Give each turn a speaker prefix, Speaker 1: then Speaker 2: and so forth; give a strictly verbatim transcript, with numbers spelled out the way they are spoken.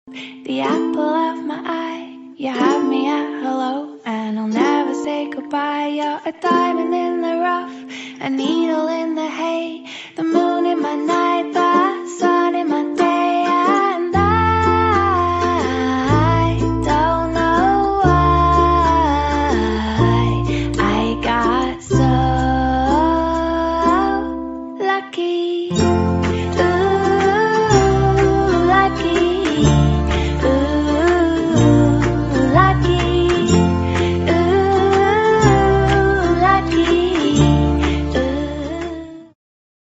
Speaker 1: The apple of my eye, you have me at hello, and I'll never say goodbye. You're a diamond in the rough, a needle in the hay. The